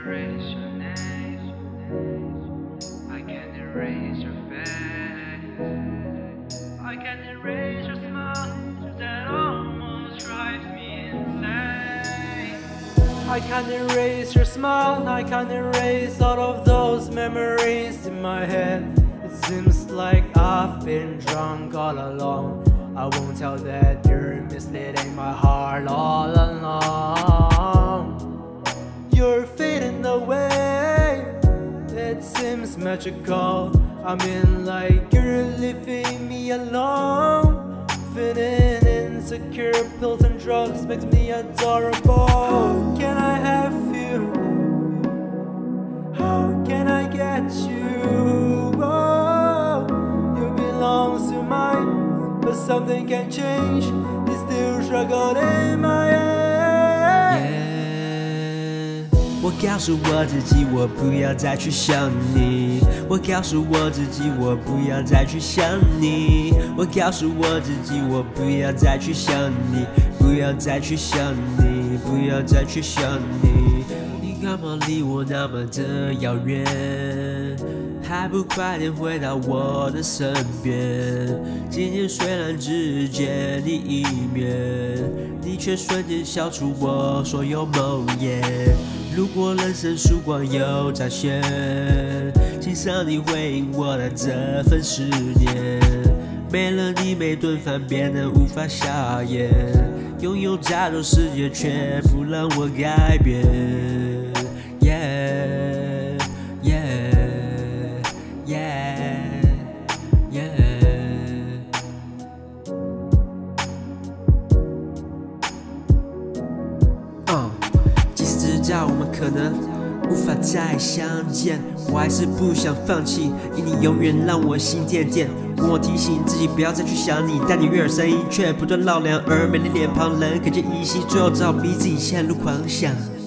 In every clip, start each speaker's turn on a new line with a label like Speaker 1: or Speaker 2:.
Speaker 1: erase your name. I can't erase your face. I can't erase your smile that almost drives me insane. I can't erase your smile. I can't erase all of those memories in my head. It seems like I've been drunk all along. I won't tell that you're misleading my heart all along. You're fading away. It seems magical. I mean, like you're leaving me alone. Feeling insecure, pills and drugs makes me adorable. How can I have you? How can I get you? Oh, you belong to mine, but something can change. It's still struggle in my head.
Speaker 2: 我告诉我自己，我不要再去想你。我告诉我自己，我不要再去想你。我告诉我自己，我不要再去想你，不要再去想你，不要再去想你。你干嘛离我那么的遥远？还不快点回到我的身边？今天虽然只见你一面，你却瞬间消除我所有梦魇。如果人生曙光有展现，请上帝回应我的这份思念。没了你，每顿饭变得无法下咽，拥有再多世界，却不让我改变。Yeah, yeah, yeah, yeah. 即使知道我们可能无法再相见，我还是不想放弃，因你永远让我心甜甜。我提醒自己不要再去想你，但你悦耳声音却不断绕梁，而美丽脸庞人可见依稀，最后只好逼自己陷入狂想。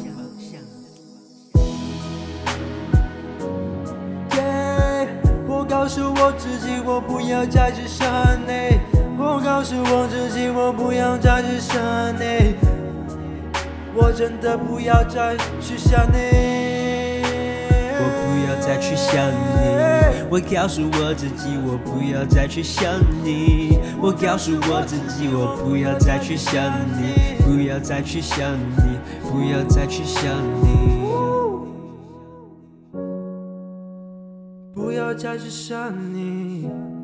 Speaker 1: 我告诉我自己，我不要再去想你。我告诉我自己，我不要再去想你。我真的不要再去想你。
Speaker 2: 我不要再去想你。我告诉我自己，我不要再去想你。我告诉我自己，我不要再去想你，不要再去想你，不要再去想你。
Speaker 1: 不要再去想你。